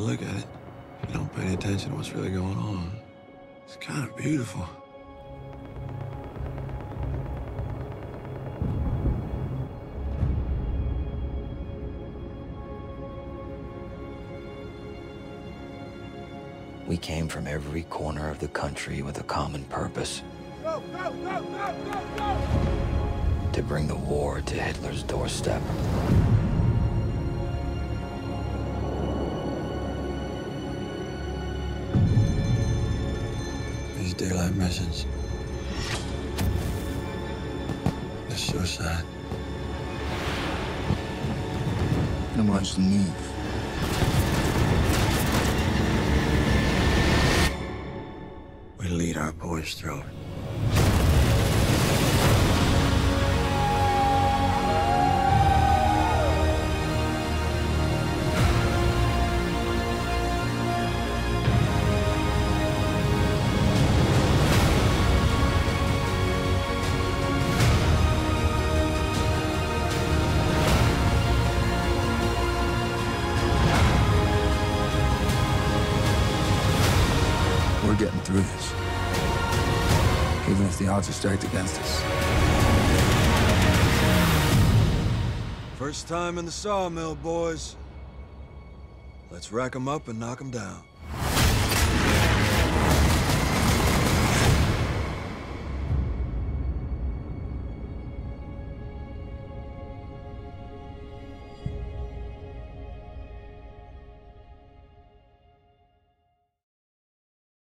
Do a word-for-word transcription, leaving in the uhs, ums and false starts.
look at it, you don't pay attention to what's really going on. It's kind of beautiful. We came from every corner of the country with a common purpose. Go, go, go, go, go, go! To bring the war to Hitler's doorstep. These daylight missions, they're suicide. And watch the move. We lead our boys through it. We're getting through this, even if the odds are stacked against us. First time in the sawmill, boys. Let's rack 'em up and knock 'em down.